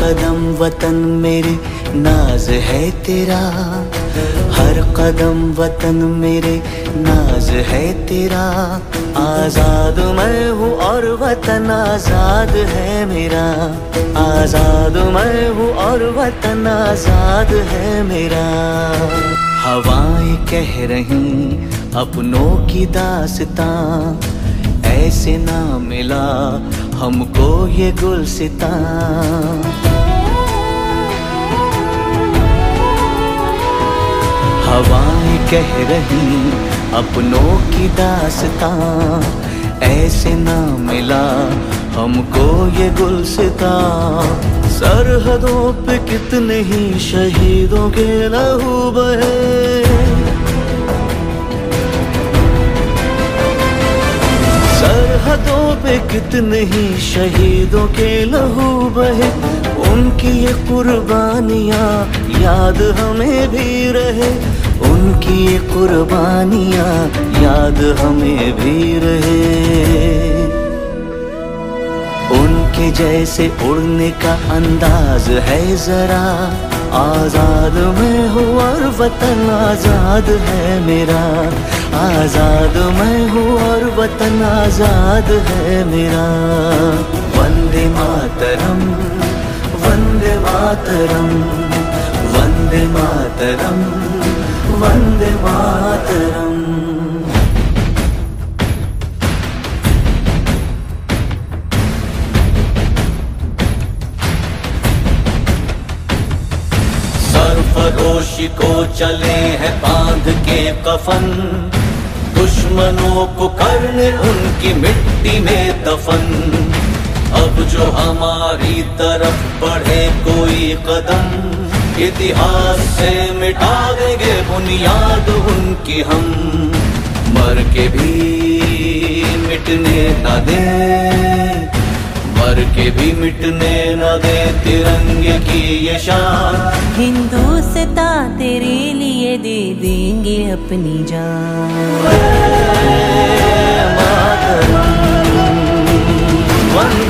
कदम वतन मेरे नाज है तेरा, हर कदम वतन मेरे नाज है तेरा। आजाद मैं हूँ और वतन आजाद है मेरा, आजाद मैं हूँ और वतन आजाद है मेरा। हवाएं कह रही अपनों की दास्तां, ऐसे ना मिला हमको ये गुलसितां। हवाएं कह रही अपनों की दास्तां, ऐसे ना मिला हमको ये गुलसितां। सरहदों पे कितने ही शहीदों के लहू बहे, सरहदों पे कितने ही शहीदों के लहू बहे। उनकी ये कुर्बानियाँ याद हमें भी रहे, उनकी ये कुर्बानियाँ याद हमें भी रहे। उनके जैसे उड़ने का अंदाज है जरा, आजाद मैं हूँ और वतन आजाद है मेरा, आजाद मैं हूँ और वतन आजाद है मेरा। वंदे मातरम, वंदे मातरम, वंदे मातरम, वंदे मातरम। सरफरोशी को चले हैं बांध के कफन, दुश्मनों को करने उनकी मिट्टी में दफन। अब जो हमारी तरफ बढ़े कोई कदम, इतिहास से मिटा देंगे बुनियाद उनकी हम। मर के भी मिटने न दे, मर के भी मिटने न दे तिरंगे की ये शान। हिंदुस्तान तेरे लिए दे देंगे अपनी जान। वंदे